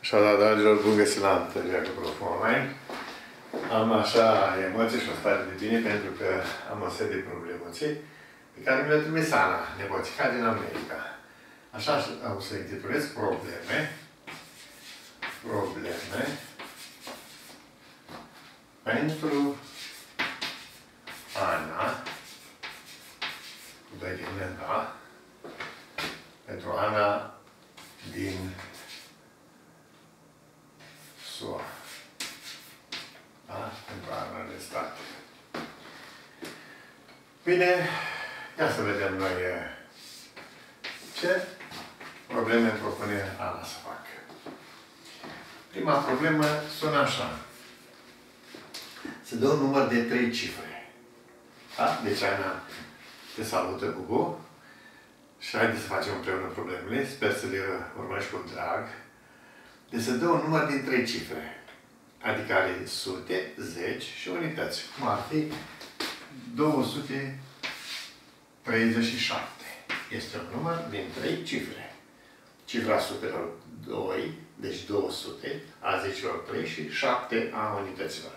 Așadar, dragilor, bun găsit la întâlnirea cu Prof Online. Am așa emoții și o stare de bine pentru că am o serie de problemății pe care mi le trimis Ana, nepoțica din America. Așa am să intitulez probleme pentru Ana, cu doi din da, pentru Ana din SUA. Da? Pentru Ana de stat. Bine, ia să vedem noi ce probleme propune Ana să facă. Prima problemă sună așa. Se dă un număr de 3 cifre. Da? Deci Ana te salută, Gugu. Și haideți să facem împreună problemele. Sper să le urmărești cu drag. Deci se dă un număr din 3 cifre. Adică are sute, zeci și unități. Cum ar fi 237. Este un număr din 3 cifre. Cifra sutelor 2, deci 200, a zecilor 3 și 7 a unităților.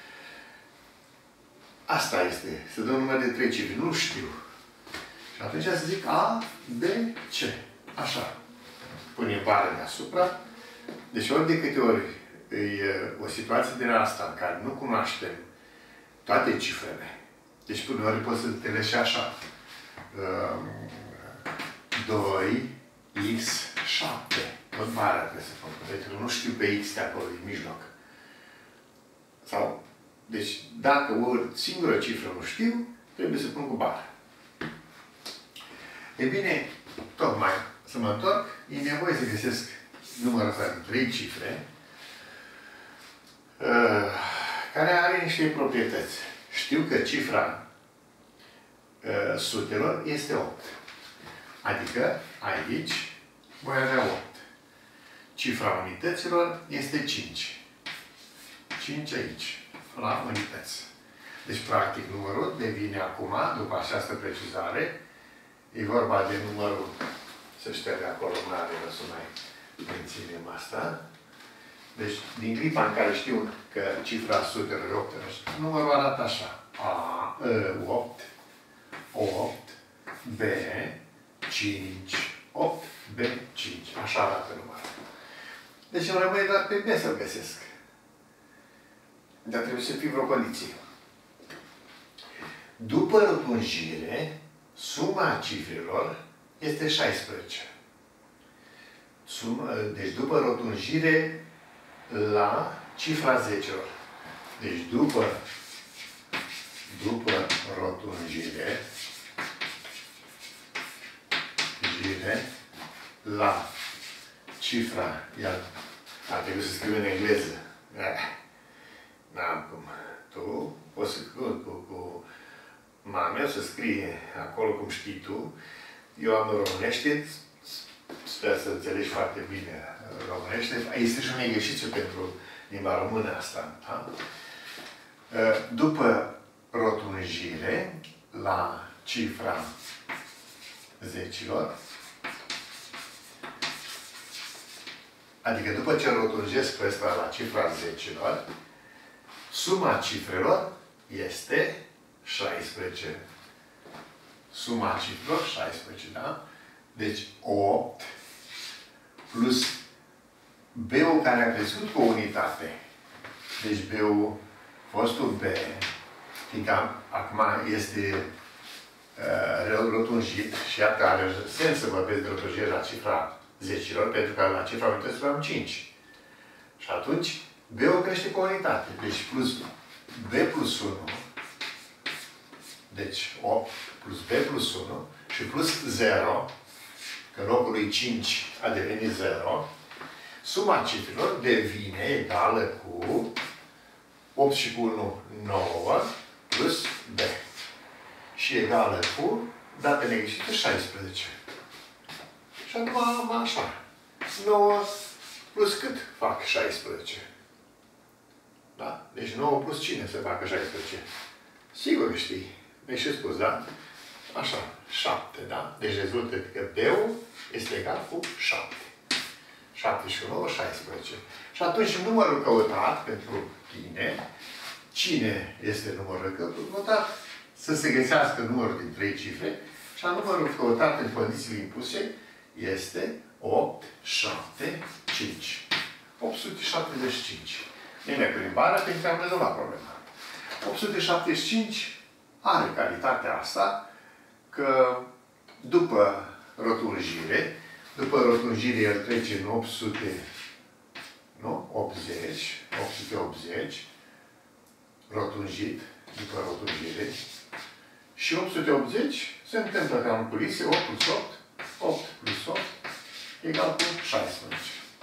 Asta este. Se dă un număr de 3 cifre. Nu știu. Și atunci să zic A, B, C. Așa. Punem bară deasupra. Deci ori de câte ori e o situație din asta în care nu cunoaștem toate cifrele. Deci până ori poți să te leși așa. 2, X, 7. Tot bară trebuie să fac. Pentru că nu știu pe X de acolo, din mijloc. Sau, deci dacă o singură cifră nu știu, trebuie să pun cu bară. E bine, tocmai să mă întorc, e nevoie să găsesc numărul ăsta de 3 cifre care are niște proprietăți. Știu că cifra sutelor este 8. Adică aici voi avea 8. Cifra unităților este 5. 5 aici, la unități. Deci, practic, numărul devine acum, după această precizare, e vorba de numărul, să șterge acolo, nu are să mai menținem asta. Deci, din clipa în care știu că cifra sutelor e 8, numărul arată așa. 8, 8, B, 5, 8, B, 5. Așa arată numărul. Deci îmi rămâne doar pe B să-l găsesc. Dar trebuie să fie vreo condiție. După rotunjire, suma cifrelor este 16. Deci după rotunjire la cifra 10-lor. Deci după rotunjire la cifra, iar ar trebui să scriu în engleză. N-am cum. Tu poți să cu mame să scrie acolo cum știi tu. Eu am românește, sper să înțelegi foarte bine românește. Este și un exercițiu pentru limba română asta. Da? După rotunjire la cifra zecilor, adică după ce rotunjesc pe ăsta la cifra zecilor, suma cifrelor este 16. Suma cifrelor 16, da? Deci 8 plus B-ul care a crescut cu o unitate. Deci B-ul, fostul B, fiindcă acum este rotunjit și iată are sens să vorbesc de rotunjire la cifra zecilor, pentru că la cifra unităților am 5. Și atunci B-ul crește cu o unitate. Deci plus B plus 1, deci 8 plus B plus 1 și plus 0, că în locul lui 5 a devenit 0, suma cifrelor devine egală cu 8 și cu 1, 9, plus B. Și egală cu, dată negreșită, 16. Și acum am așa. 9 plus cât fac 16? Da? Deci 9 plus cine să facă 16? Sigur că știi. Mi-ai și spus, da? Așa. 7, da? Deci rezultă că B-ul este egal cu 7. 7 și 9, 16. Și atunci numărul căutat pentru tine, cine este numărul căutat, să se găsească numărul din 3 cifre, și numărul căutat în condițiile impuse este 8, 7, 5. 875. Nimeni cu limbarea pentru că am rezolvat problema. 875 are calitatea asta că după rotunjire, el trece în 800, nu? 80, 880, rotunjit, după rotunjire, și 880 se întâmplă ca în culise, 8 plus 8, 8 plus 8, egal cu 16.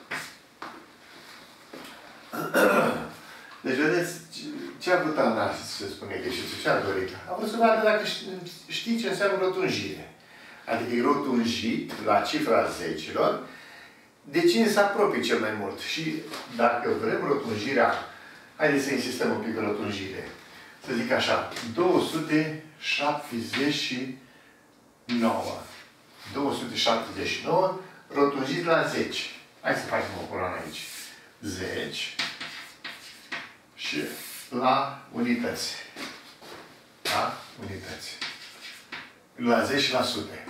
Deci, vedeți, ce a vrut Ana să spune greșitul? Ce a dorit? A vrut să vadă dacă știi ce înseamnă rotunjire. Adică e rotunjit la cifra zecilor, de cine se apropie cel mai mult. Și dacă vrem rotunjirea, haideți să insistăm un pic pe rotunjire. Să zic așa, 279. 279, rotunjit la 10. Hai să facem o coloană aici. 10 și la unități. La unități. La 10 și la sute.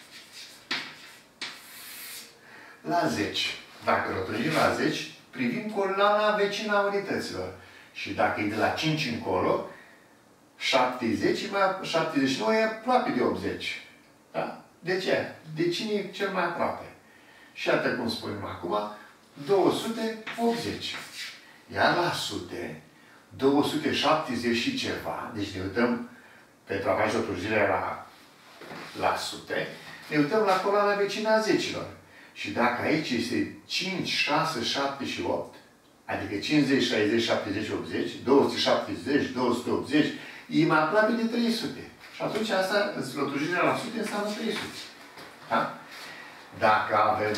La 10. Dacă rotunjim la 10, privim coloana vecină a unităților. Și dacă e de la 5 încolo, 70, 79 e aproape de 80. Da? De ce? De cine e cel mai aproape? Și iată cum spunem acum, 280. Iar la sute, 270 și ceva, deci ne uităm, pentru a face rotunjirea la sute, ne uităm la coloana vecină a zecilor. Și dacă aici este 5, 6, 7 și 8, adică 50, 60, 70, 80, 270, 280, e mai aproape de 300. Și atunci asta, rotunjirea la sute, înseamnă 300. Da? Dacă avem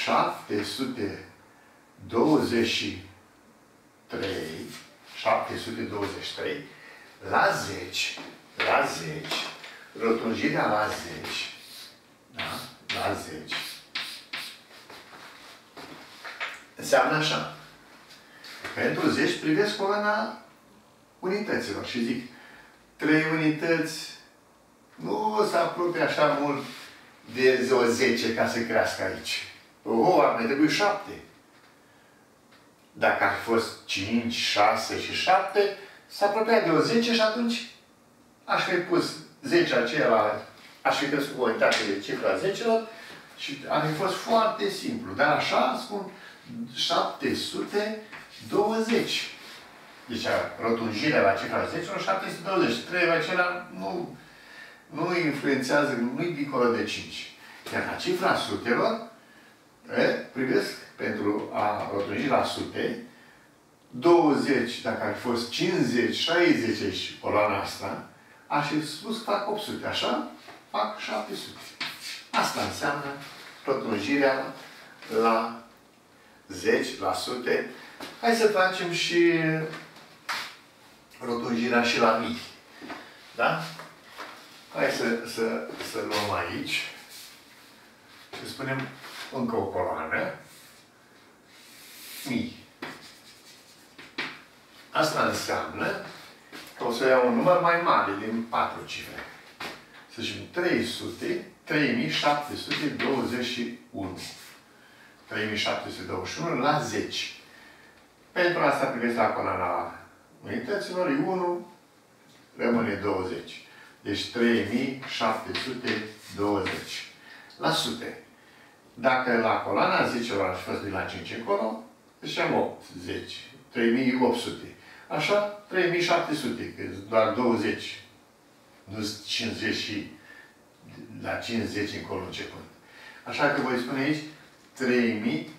723, la 10, rotunjirea la 10, da? La 10, înseamnă așa. Pentru 10 privesc coloana unităților și zic 3 unități nu se apropie așa mult de o 10 ca să crească aici. Ar mai trebui 7. Dacă ar fi fost 5, 6 și 7, s-a apropiat de o 10 și atunci aș fi pus 10 aceea, aș fi crescut cu o unitate de cifra 10-lor și ar fi fost foarte simplu. Dar așa spun 720. Deci rotunjirea la cifra 10-lor, 720. Trebuie acelea nu influențează, nu-i dincolo de 5. Iar la cifra sutelor, privesc pentru a rotunji la sute, 20, dacă ar fi fost 50, 60 și coloana asta, aș fi spus că fac 800, așa, fac 700. Asta înseamnă rotunjirea la 10, la sute. Hai să facem și rotunjirea și la mii. Da? Hai să luăm aici și spunem încă o coloană. Mii. Asta înseamnă că o să iau un număr mai mare din 4 cifre. Să zicem 3721. 3721 la 10. Pentru asta privesc la coloana unităților, e 1, rămâne 20. Deci 3720. La sute. Dacă la coloana 10 ar fi fost de la 5 încolo, ziceam 8, 10. 3800. Așa, 3700, că doar 20. Nu 50 și la 50 încolo începând. Așa că voi spune aici 3000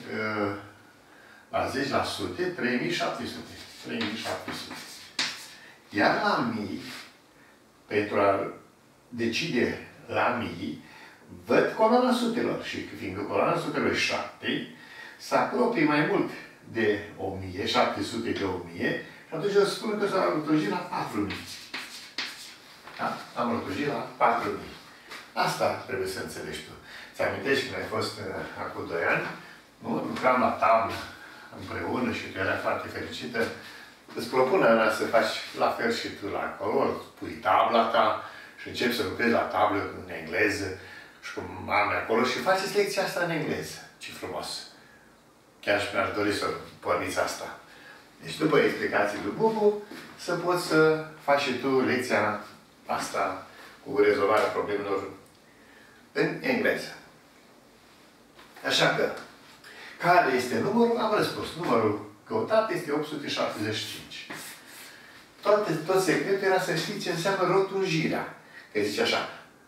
la 10 la sute, 3700. 3700. Iar la mii, pentru a decide la mii, văd coloana sutelor. Și fiindcă coloana sutelor e 7, se apropie mai mult de 1000, 700 de 1000, și atunci eu spun că s-a rotunjit la 4000. Da? Am rotunjit la 4000. Asta trebuie să înțelegi tu. Ți-amintești când ai fost acum 2 ani, Nu? Lucram la tablă împreună și tu era foarte fericită. Îți propun, Ana, să faci la fel și tu la acolo, pui tabla ta și începi să lucrezi la tablă în engleză și cu mama acolo și faceți lecția asta în engleză. Ce frumos! Chiar și mi-aș dori să porniți asta. Deci după explicații lui Bubu, să poți să faci și tu lecția asta cu rezolvarea problemelor în engleză. Așa că, care este numărul? Am răspuns. Numărul căutat este 875. Tot secretul era să știi ce înseamnă rotunjirea. Că zice așa.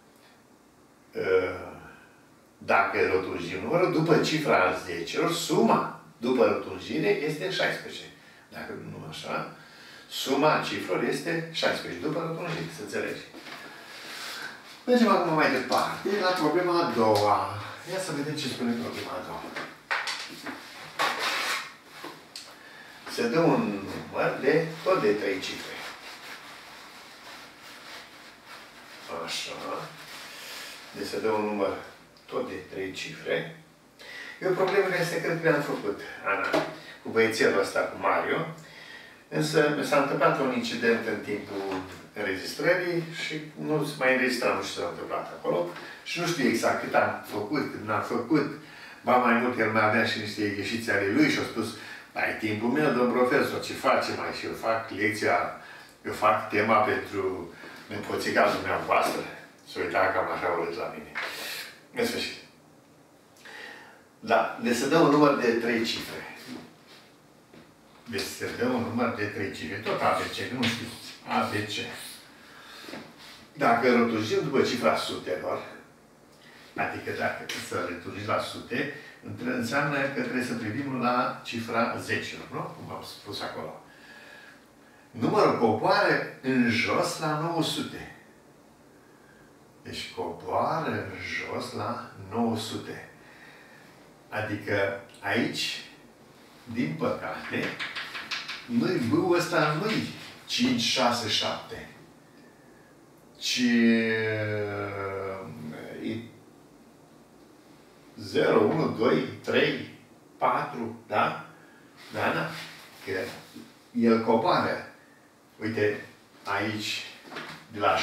Dacă rotunjim numărul, după cifra 10, suma după rotunjire este 16. Dacă nu așa, suma cifrelor este 16 după rotunjire, să înțelegi. Mergem acum mai departe, la problema a doua. Ia să vedem ce spune problema a doua. Se dă un număr de tot de 3 cifre. Așa. Deci se dă un număr tot de 3 cifre. E o problemă care se cred că le-am făcut, Ana, cu băiețelul ăsta, cu Mario. Însă s-a întâmplat un incident în timpul înregistrării și nu se mai înregistram, nu știu ce s-a întâmplat acolo. Și nu știu exact cât am făcut, cât n-am făcut. Ba mai mult, el mai avea și niște ieșiți ale lui și a spus: ai timpul meu, domn profesor, ce face mai? Și eu fac lecția, eu fac tema pentru nepoțica dumneavoastră. S-o uita cam așa urât la mine. În sfârșit. Da, deci se dă un număr de 3 cifre. Deci se dă un număr de 3 cifre. Tot ABC, nu știu. ABC. Dacă rotunjim după cifra sutelor, adică dacă să retunjim la sute, înseamnă că trebuie să privim la cifra 10, nu? Cum am spus acolo. Numărul coboară în jos la 900. Deci coboară în jos la 900. Adică aici, din păcate, nu-i B-ul ăsta, nu-i 5, 6, 7. Ci e 0, 1, 2, 3, 4, da? Da, da? Că el coboară. Uite, aici, de la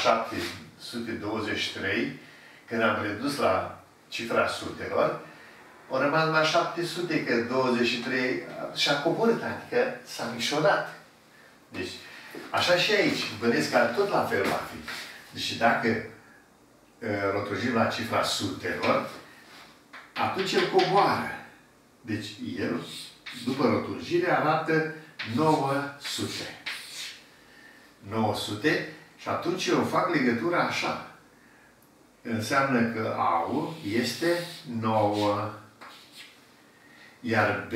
723, când am redus la cifra sutelor, au rămas la 700, că 23 și-a coborât, adică s-a micșorat. Deci, așa și aici. Bănesc că tot la fel va fi. Deci dacă rotunjim la cifra sutelor, atunci el coboară. Deci el, după rotunjire, arată 900. 900 și atunci eu fac legătura așa. Înseamnă că A-ul este 9. Iar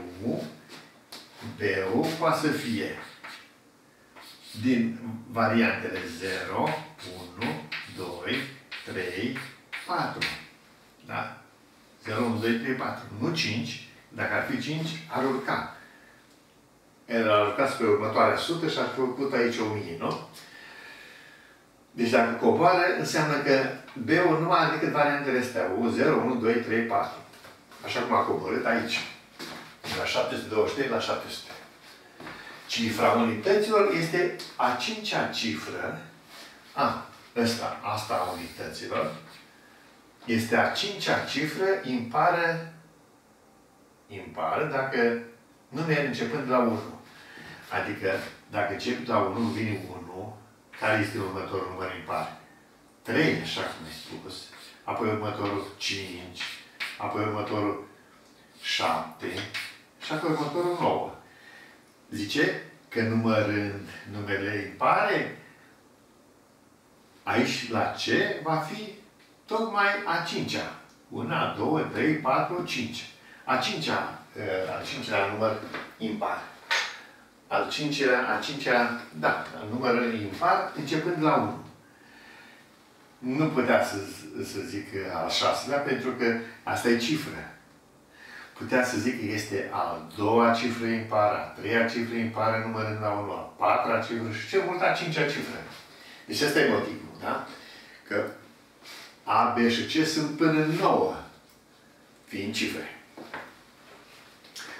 B-ul poate să fie din variantele 0, 1, 2, 3, 4. Da? 0, 1, 2, 3, 4. Nu 5. Dacă ar fi 5, ar urca. El ar urca spre următoarea sută și ar fi făcut aici 1000, nu? Deci dacă coboară, înseamnă că B-ul nu are decât variantele astea. 0, 1, 2, 3, 4. Așa cum a coborât aici. De la 723 la 700. Cifra unităților este a 5-a cifră. Asta a unităților. Este a 5-a cifră impară dacă nu merge începând de la 1. Adică, dacă începi la 1, vine 1. Care este următorul număr impar? 3, așa cum ai spus. Apoi următorul 5. Apoi următorul 7. Și apoi următorul 9. Zice că numărând numerele impare, aici la C va fi tocmai a 5-a. 1, 2, 3, 4, 5. A 5-a număr impar. A 5-a, da, număr impar, începând la 1. Nu putea să zic al 6-lea, pentru că asta e cifră. Putea să zic că este a 2-a cifră impară, a 3-a cifră impară, numărând la 1, a 4-a cifră și cel mult a 5-a cifră. Deci ăsta e motivul, da? Că A, B și C sunt până în 9, fiind cifre.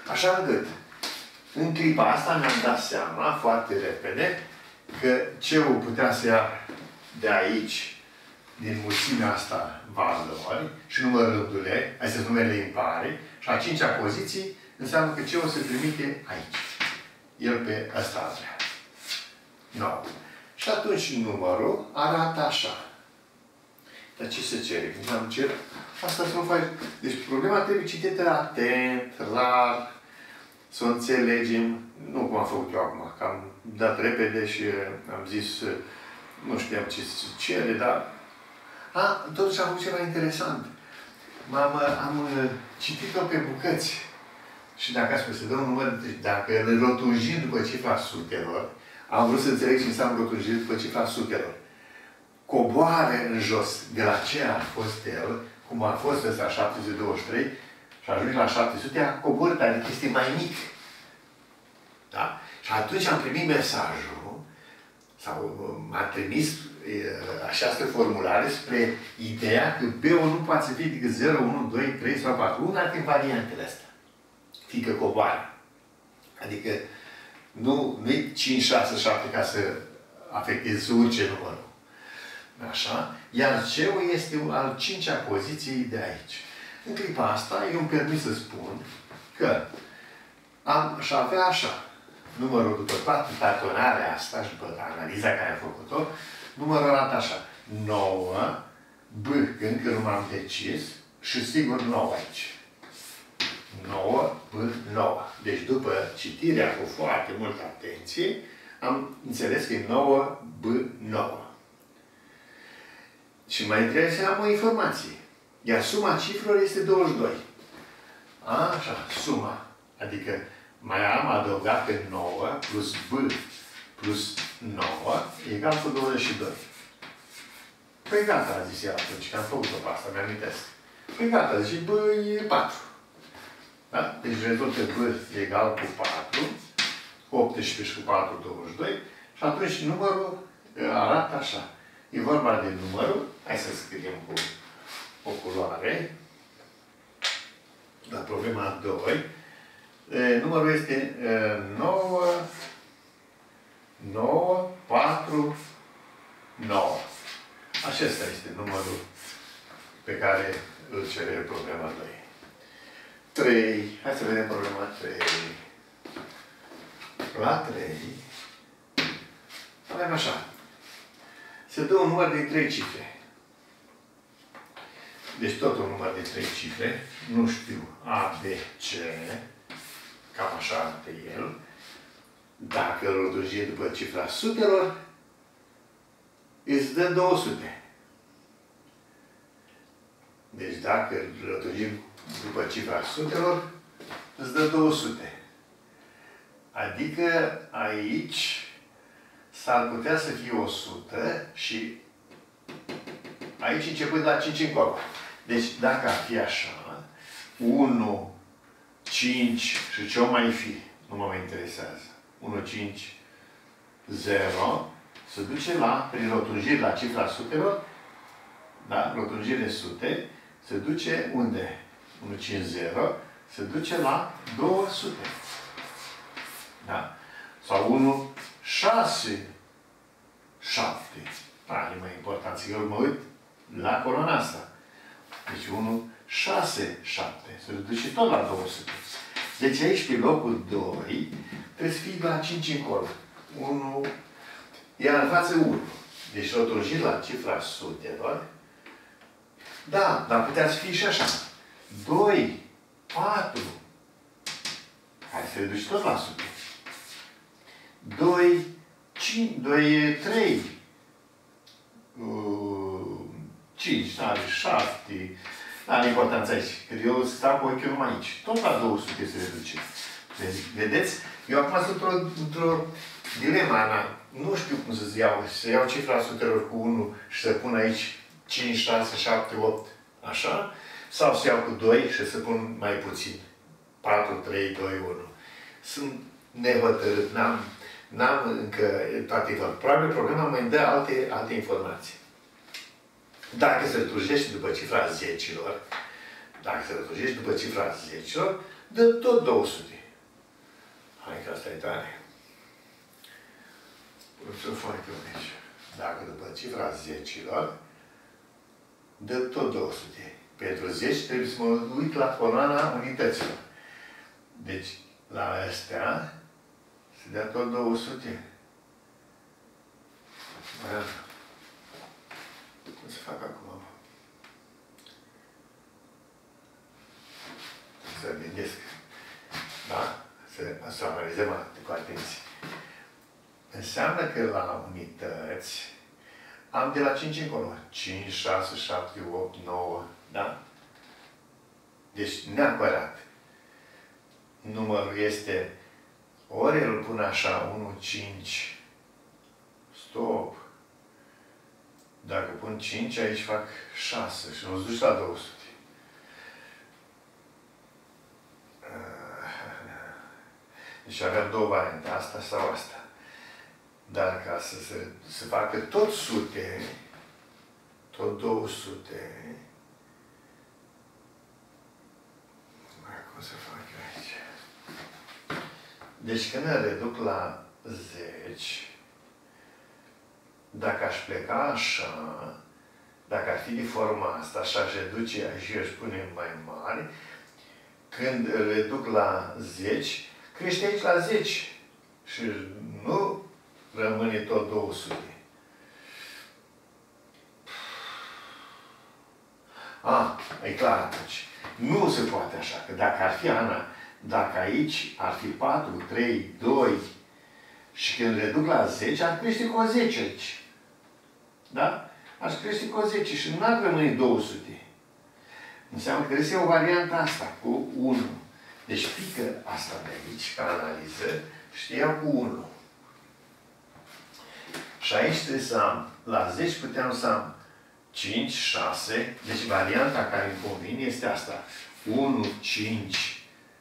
Așa încât, în clipa asta mi-am dat seama, foarte repede, că C-ul putea să ia de aici, din mulțimea asta valori, și numărându-le, astea sunt numele impare, și a cincea poziție înseamnă că C-ul se trimite aici. El pe ăsta vrea. 9. Și atunci numărul arată așa. Dar ce se cere? Când am cer, asta să nu faci. Deci problema trebuie citită atent, rar, să o înțelegem. Nu cum am făcut eu acum, că am dat repede și am zis, nu știam ce se cere, dar... totuși am făcut ceva interesant. Am citit-o pe bucăți. Și dacă spune, se dă un număr, dacă îl rotunjim după cifra sutelor, am vrut să înțeleg ce înseamnă rotunjim după cifra sutelor. Coboare în jos de la ce a fost el, cum a fost ăsta 723, și ajunge la 700, a coborât, adică este mai mic. Da? Și atunci am primit mesajul, sau m-a trimis această formulare spre ideea că B-ul nu poate să fie decât 0, 1, 2, 3 sau 4. Una din variantele astea. Fiindcă coboară. Adică nu-i 5, 6, 7 ca să afecteze, să urce numărul. Așa? Iar C-ul este al 5-a poziției de aici. În clipa asta, eu îmi permit să spun că aș avea așa. Numărul după toată tatonarea asta și după analiza care am făcut-o, numărul arată așa. 9, B, că încă nu m-am decis, și sigur 9 aici. 9, B, 9. Deci după citirea cu foarte multă atenție, am înțeles că e 9, B, 9. Și mai trebuie să am o informație. Iar suma cifrelor este 22. Așa, suma. Adică mai am adăugat pe 9 plus B plus 9 egal cu 22. Păi gata, a zis el atunci, că am făcut-o pe asta, mi-amintesc. Păi gata, zice, B e 4. Da? Deci rezultă B egal cu 4, 18 și cu 4, 22, și atunci numărul arată așa. E vorba de numărul, hai să scriem cu o culoare, la problema 2, numărul este 9, 4, 9. Acesta este numărul pe care îl cere problema 2. 3. Hai să vedem problema 3. La 3 avem așa. Se dă un număr de 3 cifre. Deci tot un număr de 3 cifre. Nu știu A, B, C. Cam așa arată el. Dacă îl rotunjim după cifra sutelor, îți dă 200. Deci dacă îl rotunjim după cifra sutelor, îți dă 200. Adică aici s-ar putea să fie 100 și aici începând de la 5 încolo. Deci dacă ar fi așa, 1, 5 și ce o mai fi, nu mă mai interesează. 1, 5, 0, se duce la, prin rotunjiri la cifra sutelor, da, rotunjire sute, se duce unde? 1, 5, 0, se duce la 200. Da? Sau 1, 6, 7. Are mai important să eu mă uit la coloana asta. Deci 1, 6, 7. Se duce tot la 200. Deci aici, pe locul 2, trebuie să fii la 5 încolo. 1, iar în față 1. Deci rotunjit la cifra sutelor. Da, dar putea să fie și așa. 2, 4. Hai să reduci tot la sute. 2, 5, 2, 3. 5, 7. N-are importanță aici. Că eu stau cu ochiul numai aici. Tot la 200 se reduce. Vedeți? Eu acum sunt într-o dilemă, Ana. Nu știu cum să iau. Să iau cifra sutelor cu 1 și să pun aici 5, 6, 7, 8. Așa? Sau să iau cu 2 și să pun mai puțin. 4, 3, 2, 1. Sunt nehotărât. N-am încă toate informații. Probabil problema mai dă alte informații. Dacă se rătujește după cifra 10-ilor, Dă tot 200. Hai că asta e tare. O să fac eu aici. Dacă după cifra 10-ilor, dă tot 200. Pentru 10 trebuie să mă uit la coloana unităților. Deci, la astea, se dea tot 200. Cum să fac acum? Să gândesc. Da? Să analizăm cu atenție. Înseamnă că la unități am de la 5 încolo. 5, 6, 7, 8, 9. Da? Deci, neapărat. Numărul este ori îl pun așa, 1, 5, stop. Dacă pun 5, aici fac 6 și nu-ți duci la 200. Deci aveam două variante, asta sau asta. Dar ca să se facă tot sute, tot 200, cum să fac eu aici? Deci când îl reduc la 10, dacă aș pleca așa, dacă ar fi de forma asta și aș reduce și aș pune mai mare, când îl reduc la 10, crește aici la 10 și nu rămâne tot 200. E clar atunci. Nu se poate așa, că dacă ar fi, Ana, dacă aici ar fi 4, 3, 2 și când reduc la 10, ar crește cu o 10 aici. Da? Aș crește cu o 10 și nu ar rămâne 200. Înseamnă că trebuie să iau varianta asta cu 1. Deci pică asta de aici, ca analiză, și te iau cu 1. Și aici trebuie să am, la 10 puteam să am 5, 6, deci varianta care îmi convine este asta. 1, 5,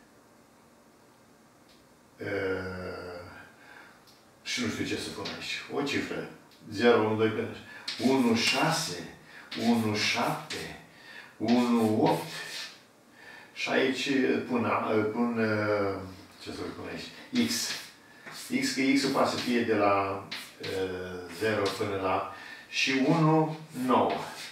și nu știu ce să pun aici. O cifră. 0, 1, 2, până 1, 6, 1, 7, 1, 8. Și aici pun ce să pun aici? X. X, că X-ul poate să fie de la 0 până la și 1, 9.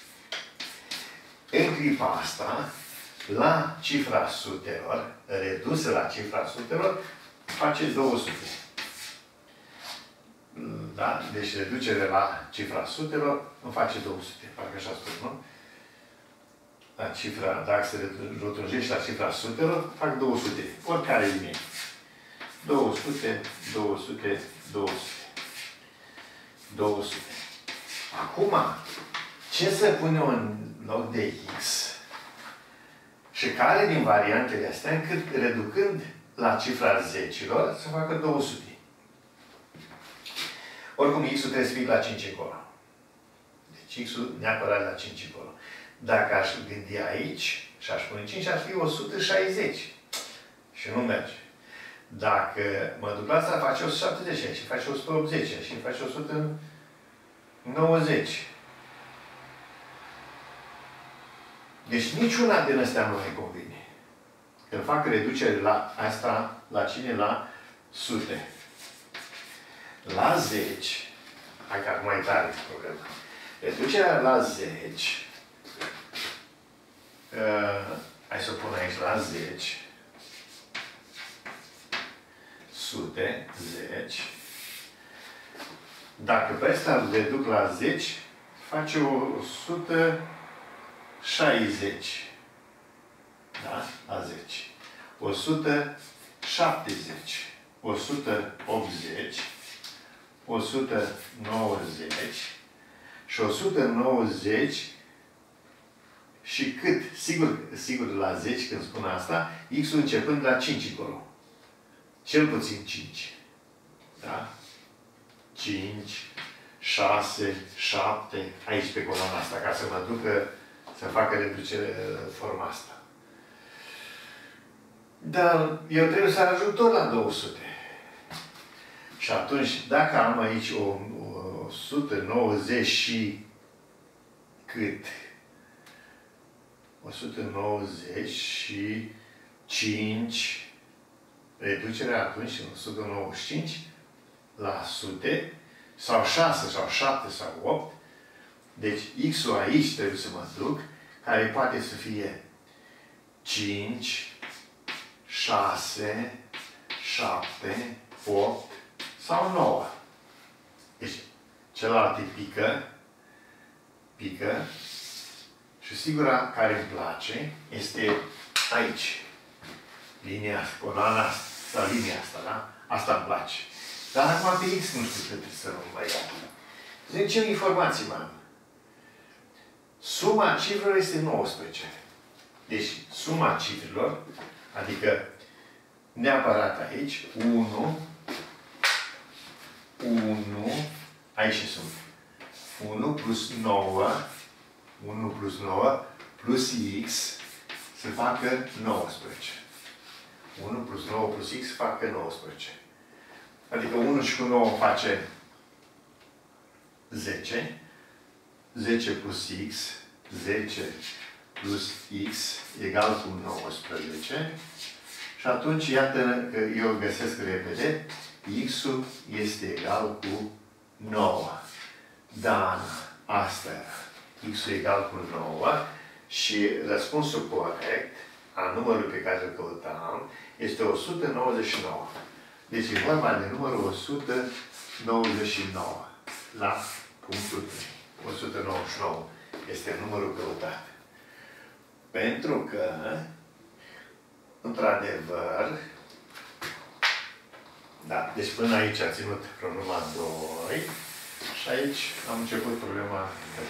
În clipa asta, la cifra sutelor, redusă la cifra sutelor, face 200. Da? Deci reducere la cifra sutelor îmi face 200. Parcă așa spun, nu? La cifra, dacă se rotunjește la cifra sutelor, fac 200. Oricare linie. 200, 200, 200. 200. Acum, ce să punem în loc de X? Și care din variantele astea, încât reducând la cifra 10-ilor, să facă 200. Oricum, X-ul trebuie să fie la 5 încolo. Deci X-ul neapărat la 5 încolo. Dacă aș gândi aici și aș pune 5, ar fi 160. Și nu merge. Dacă mă duc la asta, face 170 și face 180 și face 190. Deci niciuna din astea nu mai convine. Când fac reducere la asta, la cine? La sute. La 10, hai că acum e tare problema. Reducerea la 10, hai să o pun aici la 10, sute, 10. Dacă pe ăsta îl reduc la 10, face 160. Da? La 10. 170. 180. 190. Și 190 și cât? Sigur la 10 când spun asta, X-ul începând la 5 încolo. Cel puțin 5. Da? 5, 6, 7, aici pe coloana asta, ca să mă ducă să facă reducere forma asta. Dar eu trebuie să ajung tot la 200. Și atunci, dacă am aici 190 și cât? 190 și 5, reducerea atunci în 195 la sute, sau 6, sau 7, sau 8. Deci X-ul aici trebuie să mă duc, care poate să fie 5, 6, 7, 8 sau 9. Deci, celălalt pică și sigura care îmi place este aici. Linia, coloana sau linia asta, da? Asta îmi place. Dar acum pe X nu știu cât să nu mai iau. Zic, ce informații mai am? Suma cifrelor este 19. Deci, suma cifrelor, adică neapărat aici, 1, aici sunt 1 plus 9, 1 plus 9 plus X să facă 19. 1 plus 9 plus X facă 19. Adică 1 și cu 9 face 10. 10 plus X, 10 plus X egal cu 19. Și atunci, iată că eu găsesc repede, X-ul este egal cu 9. Da, asta era. X-ul egal cu 9 și răspunsul corect a numărului pe care îl căutam este 199. Deci e vorba de numărul 199 la punctul 3. 199 este numărul căutat. Pentru că, într-adevăr, da, deci până aici a ținut problema 2 și aici am început problema 3.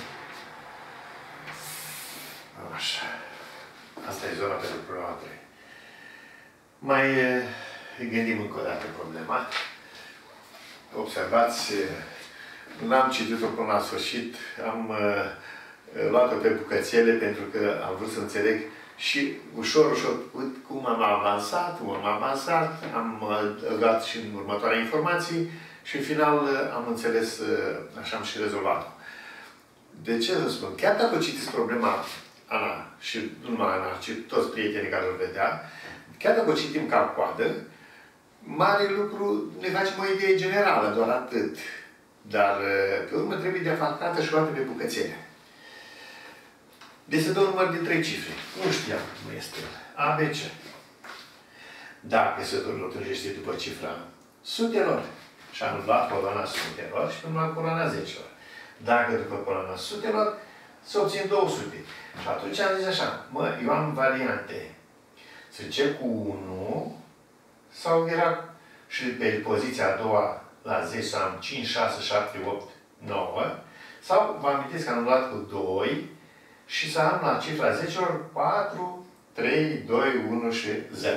Așa. Asta e zona pentru problema 3. Mai gândim încă o dată problema. Observați, n-am citit-o până la sfârșit, am luat-o pe bucățele pentru că am vrut să înțeleg și ușor, ușor, cum am avansat, am dat și în următoarea informații și în final am înțeles, așa am și rezolvat-o. De ce să spun? Chiar dacă citiți problema Ana și nu numai Ana, ci toți prietenii care o vedea, chiar dacă o citim ca coadă, mare lucru ne facem o idee generală, doar atât. Dar, pe urmă, trebuie defalcată și luată pe bucățele. Deci se dă un număr de 3 cifre. Nu știam cum este. A, B, C. Dacă se rotunjește după cifra sutelor, și am luat coloana sutelor și am luat coloana zecelor. Dacă după coloana sutelor, se obțin 200. Și atunci am zis așa, mă, eu am variante. Să încep cu 1, sau era și pe poziția a doua la 10 să am 5, 6, 7, 8, 9. Sau vă amintiți că am luat cu 2 și să am la cifra 10 4, 3, 2, 1 și 0.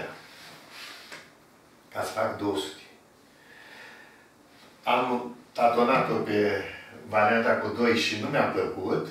Ca să fac 200. Am tatonat-o pe varianta cu 2 și nu mi-a plăcut.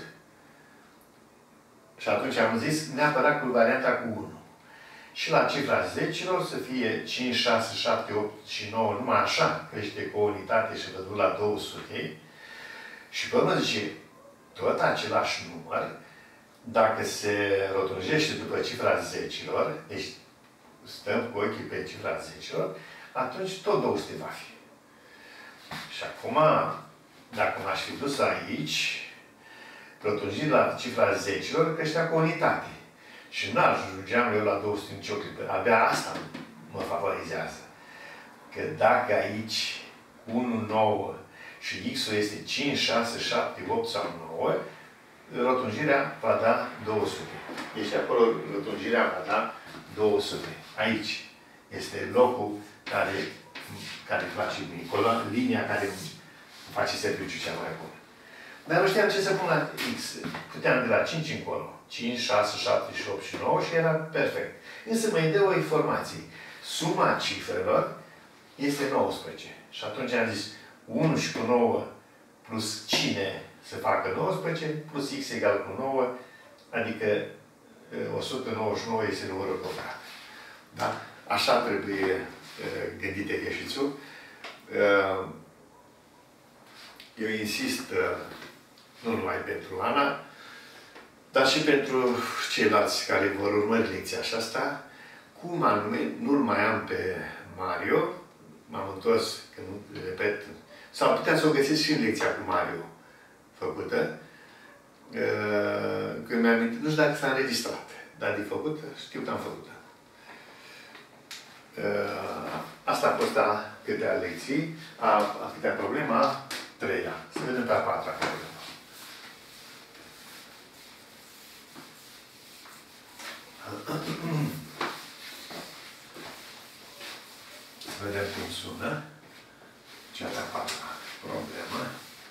Și atunci am zis neapărat cu varianta cu 1. Și la cifra 10-lor să fie 5, 6, 7, 8 și 9, numai așa crește cu o unitate și vă duc la 200. Și pe urmă zice, tot același număr, dacă se rotunjește după cifra 10-lor, deci stăm cu ochii pe cifra 10-lor, atunci tot 200 va fi. Și acum, dacă m-aș fi dus aici, rotunjit la cifra 10-lor, creștea cu o unitate. Și n-ajungeam eu la 200 nicio clipă. Abia asta mă favorizează. Că dacă aici 1, 9 și X-ul este 5, 6, 7, 8 sau 9, rotunjirea va da 200. Deci acolo rotunjirea va da 200. Aici este locul care face linia care face serviciul cel mai bun. Dar nu știam ce să pun la X. Puteam de la 5 încolo. 5, 6, 7, 8 și 9 și era perfect. Însă mai dă o informație. Suma cifrelor este 19. Și atunci am zis 1 și cu 9 plus cine să facă 19 plus X egal cu 9, adică 199 este numărul căutat. Da? Așa trebuie gândit exercițiul. Eu insist, nu numai pentru Ana, dar și pentru ceilalți care vor urmări lecția aceasta, Cum anume, nu-l mai am pe Mario, m-am întors, că nu repet, sau putea să o găsesc și în lecția cu Mario făcută, când mi-am amintit, nu știu dacă s-a înregistrat, dar de făcută, știu că am făcută. Asta a fost a câtea lecții, a câtea problema, a treia. Să vedem pe a patra problemă. Să vedem cum sună cea de-a patra problemă.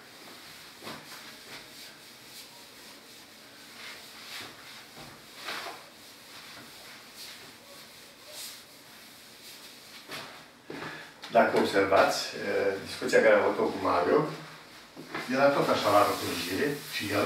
Dacă observați, discuția care am avut-o cu Mario, era tot așa la rotunjire, și el.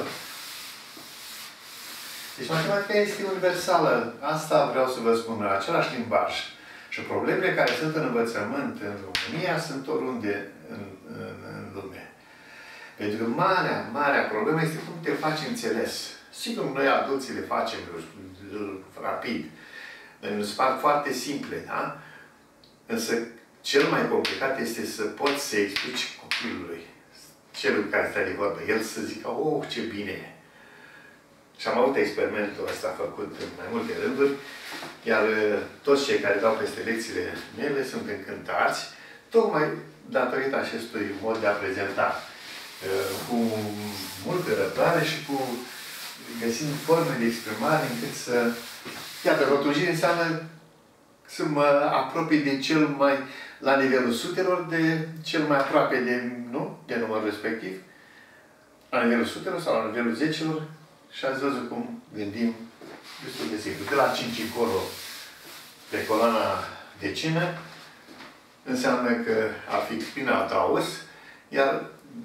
Deci matematica este universală. Asta vreau să vă spun, în același limbaj. Și problemele care sunt în învățământ în România sunt oriunde în lume. Pentru că marea problemă este cum te faci înțeles. Sigur, noi adulții le facem rapid. Îți par foarte simple, da? Însă, cel mai complicat este să poți să explici copilului, celui care stă de vorbă, el să zică, oh, ce bine! Și am avut experimentul ăsta făcut în mai multe rânduri, iar toți cei care dau peste lecțiile mele sunt încântați, tocmai datorită acestui mod de a prezenta, cu multă răbdare și cu găsind forme de exprimare încât să... Iată, rotunjire înseamnă să mă apropii de cel mai, la nivelul sutelor, de cel mai aproape de numărul respectiv, la nivelul sutelor sau la nivelul zecelor, și ați văzut cum gândim destul de simplu. De la 5 încolo, pe coloana decină, înseamnă că ar fi spina taus, iar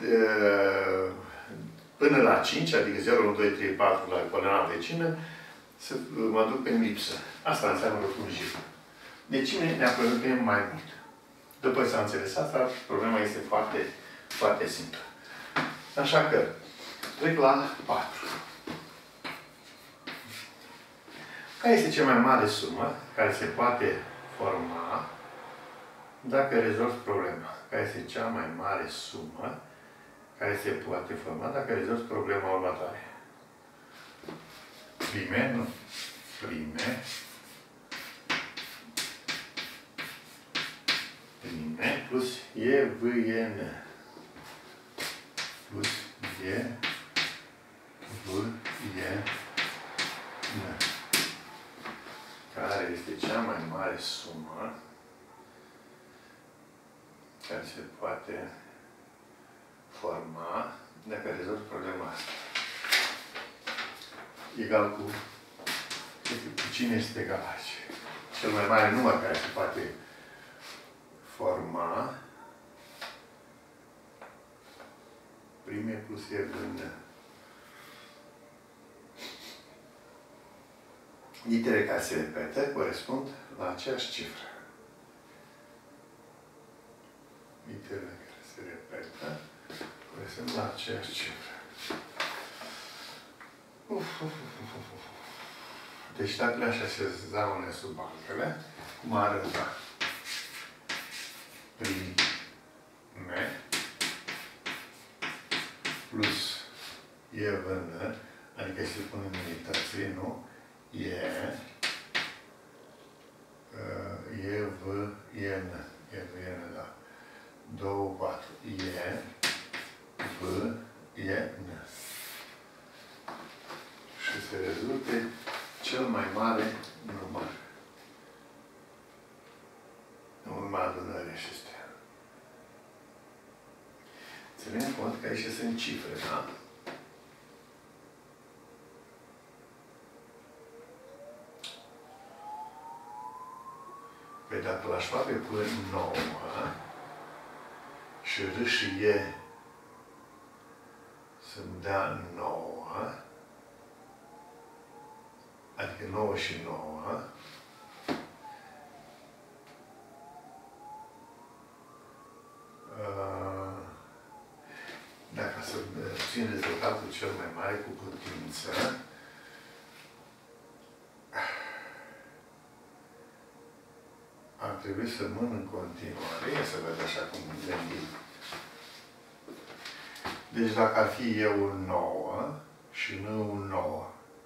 până la 5, adică 0, 1, 2, 3, 4 la coloana vecină, să mă duc pe lipsă. Asta înseamnă rotunjire. Decine ne apropiem mai mult. După ce s-a înțeles asta, problema este foarte, foarte simplă. Așa că, trec la 4. Care este cea mai mare sumă care se poate forma dacă rezolvi problema? Care este cea mai mare sumă care se poate forma dacă rezolvi problema următoare? Prime, nu. Prime. Prime plus E, V, E, N. Plus E, V, E, N. Care este cea mai mare sumă care se poate forma dacă rezolvi problema asta. Egal cu cine este egal aici? Cel mai mare număr care se poate forma prime plus E în litere care se repetă corespund la aceeași cifră. Literele care se repetă corespund la aceeași cifră. Deci dacă le-aș așeza une sub altele, cum arăta? Prime plus E vână, adică se pune în unități, nu? E V, E, N. E, V, E, N, da. 2, 4. E, V, E, N. Și se rezulte cel mai mare număr în urma adunării acestea. Ținem cont că aici sunt cifre, da? Păi dacă l-aș face cu 9 și R și E să-mi dea 9, adică 9 și 9, dacă să obțin rezultatul cel mai mare cu putință, trebui să mân în continuare. Ia să văd așa cum gândim. Deci dacă ar fi eu 9 și nu 9.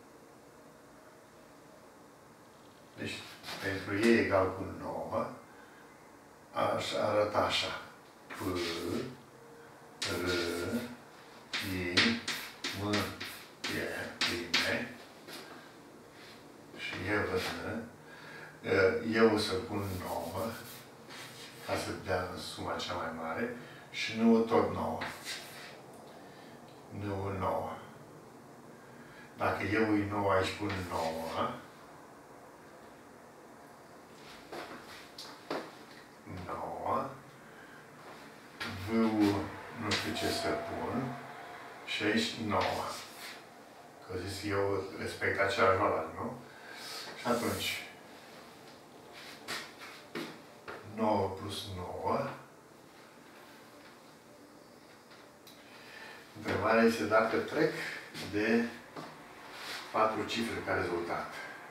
Deci pentru e egal cu 9, aș arăta așa. P, R, I, M, E, prime. Și E văzână. Eu să pun 9, ca să dea suma cea mai mare, și nu tot 9. Nu 9. Dacă eu e 9 aici pun 9, 9, V-ul nu știu ce să pun, și aici 9. Că zis eu respect același valoare, nu? Și atunci 9 plus 9. Întrebarea este dacă trec de 4 cifre ca rezultat.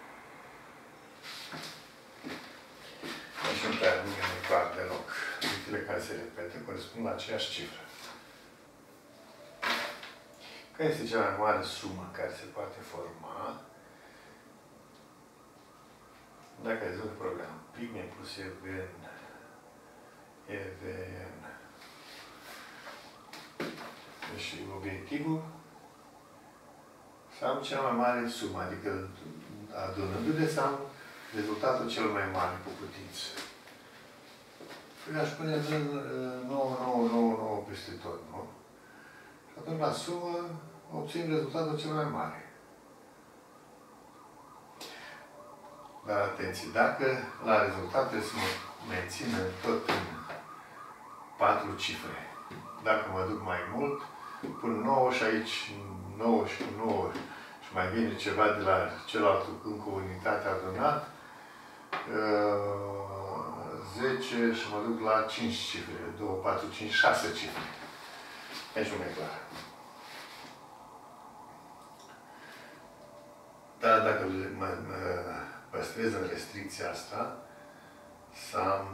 Deci nu prea nu e clar deloc. Cifrele care se repetă corespund la aceeași cifră. Care este cea mai mare sumă care se poate forma dacă rezolv problema? Prime plus EVN. EVN. Deci obiectivul să am cea mai mare sumă, adică adunându-le să am rezultatul cel mai mare cu putință. Păi aș pune 9, 9, 9, 9 peste tot, nu? Și atunci la sumă obțin rezultatul cel mai mare. Dar atenție, dacă la rezultat trebuie să mă mențină tot în 4 cifre. Dacă mă duc mai mult, pun 9 și aici 9 și 9 și mai vine ceva de la celălalt încă o unitate adunat, 10 și mă duc la 5 cifre. 2, 4, 5, 6 cifre. Aici nu e clar. Dar dacă mă păstrez în restricția asta, să am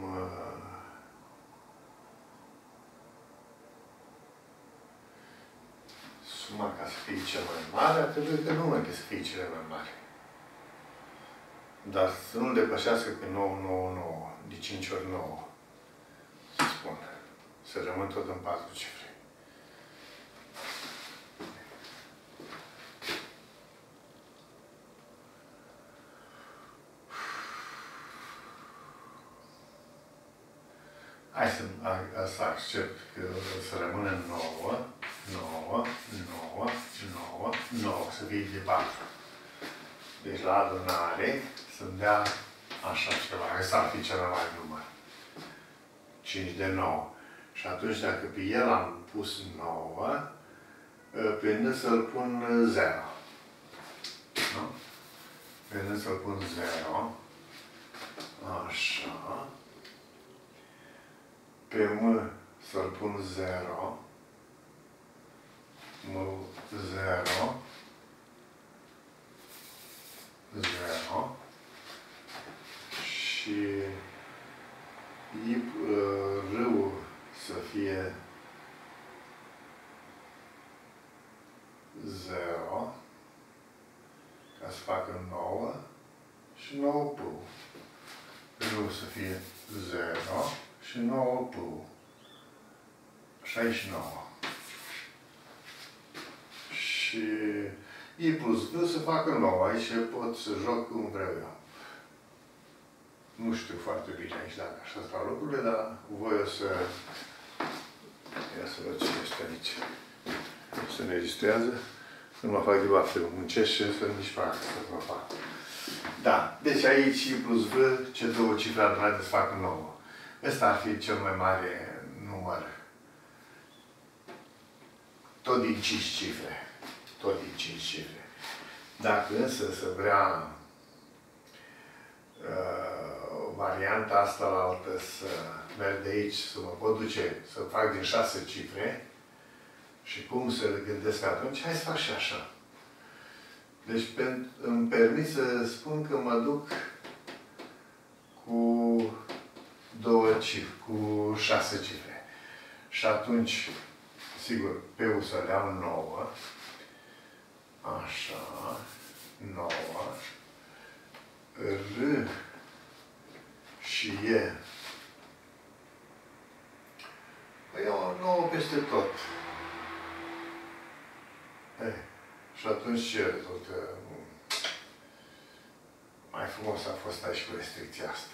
suma ca să fie cea mai mare, ar trebui că numai să fie cele mai mari. Dar să nu depășească pe 9, 9, 9, de 5 ori 9, să spun. Să rămân tot în 4 cifre. Hai să accept că să rămână 9, 9, 9, 9, 9, să fie de 4. Deci la adunare să-mi dea așa ceva. Asta ar fi cel mai mare număr. 5 de 9. Și atunci dacă pe el am pus 9, pe N să-l pun 0. Nu? Pe N să-l pun 0. Așa. Pe M să-l pun 0. M 0. 0. Și R-ul să fie 0. Ca să facă 9. Și 9 P. R-ul să fie 0. Și 9 P. 69. Și I plus V să facă 9. Aici pot să joc cum vreau eu. Nu știu foarte bine aici dacă așa stau lucrurile, dar voi o să... Ia să văd ce este aici. Se înregistrează. Să nu mă fac de baftă. Muncesc și să nici fac să mă fac. Da. Deci aici I plus V, ce două cifre adunate să facă 9. Ăsta ar fi cel mai mare număr. Tot din 5 cifre. Tot din 5 cifre. Dacă însă să vrea varianta asta la altă să merg de aici, să mă pot duce, să fac din 6 cifre și cum să le gândesc atunci, hai să fac și așa. Deci îmi permit să spun că mă duc cu cu 6 cifre. Și atunci, sigur, P-ul să le iau 9. Așa, 9. R și E. Păi e o 9 peste tot. Și atunci ce rezultă? Mai frumos a fost aici cu restricția asta.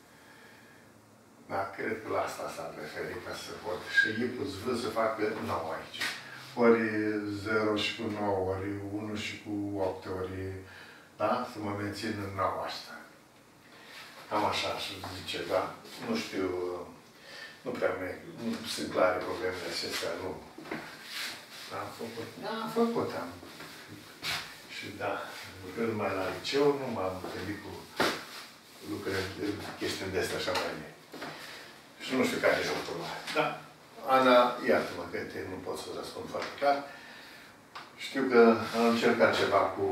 Da, cred că la asta s-ar referi ca să pot. Și E plus V să facă 9 aici. Ori 0 și cu 9, ori 1 și cu 8, ori, da? Să mă mențin în 9 asta. Cam așa aș zice, da? Nu știu, nu prea nu sunt clare problemele acestea, nu. Am făcut? Da, am făcut, am. Și da, lucrând mai la liceu, nu m-am întâlnit cu lucrări, chestiuni de astea așa mai bine. Și nu știu care e jocul ăla. Da. Ana, iartă-mă că nu pot să răspund foarte clar. Știu că am încercat ceva cu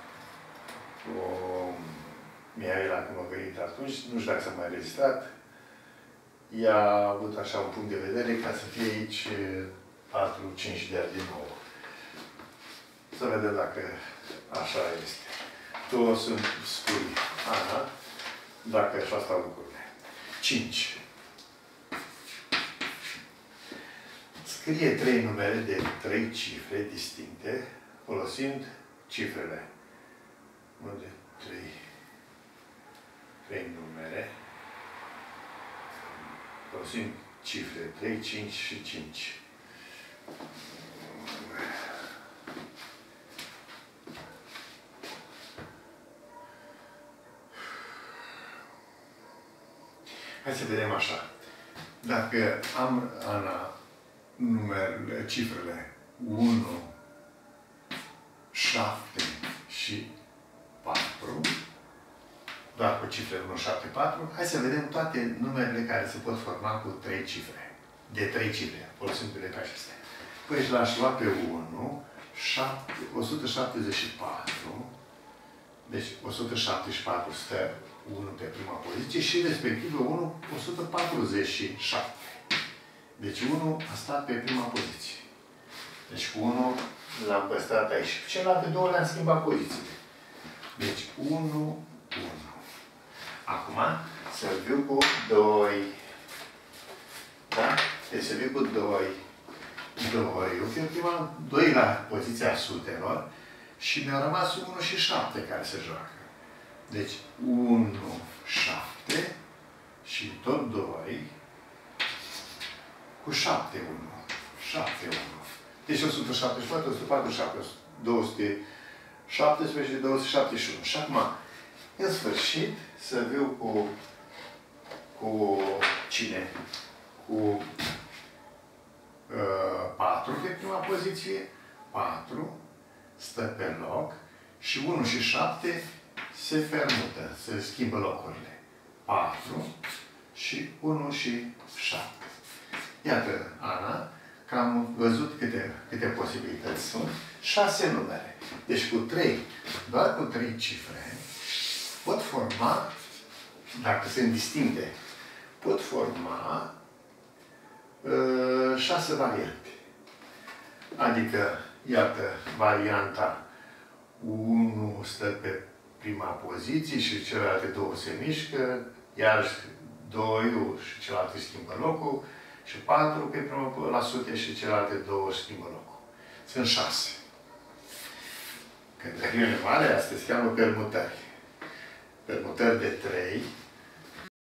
Mihaela când m-a venit atunci, nu știu dacă s-a mai rezistat. Ea a avut așa un punct de vedere ca să fie aici 4-5 de ani din nou. Să vedem dacă așa este. Două sunt scurii. Ana, dacă așa stau lucrurile. 5. Scrie 3 numere de 3 cifre distincte, folosind cifrele. 1 de 3 numere, folosind cifre 3, 5 și 5. Hai să vedem așa. Dacă am, Ana, cifrele 1, 7 și 4, doar cu cifrele 1, 7, 4, hai să vedem toate numerele care se pot forma cu 3 cifre. De 3 cifre, folosindu-le pe acestea. Păi și l-aș lua pe 1, 174, deci 174 stă 1 pe prima poziție și respectiv 1, 147. Deci 1 a stat pe prima poziție. Deci cu 1 l-am păstrat aici. Celelalte două le-am schimbat pozițiile. Deci 1, 1. Acum să viu cu 2. Da? Deci să viu cu 2. 2 la poziția sutelor și mi-au rămas 1 și 7 care se joacă. Deci 1, 7 și tot 2 cu 7, 1. 7, 1. Deci 174, 147, 217 și 271. Și acum, în sfârșit, să viu cu cine? Cu 4 pe prima poziție, 4 stă pe loc și 1 și 7 se permută, se schimbă locurile. 4 și 1 și 7. Iată, Ana, că am văzut câte posibilități sunt. 6 numere. Deci cu 3, doar cu 3 cifre, pot forma, dacă sunt distincte, pot forma 6 variante. Adică, iată, varianta 1 stă pe prima poziție și celelalte două se mișcă, iar 2 și celelalte schimbă locul, și 4 pe prima la sute și celelalte două schimbă locul. Sunt 6. Când reuniune mare, asta se cheamă permutări. Permutări de 3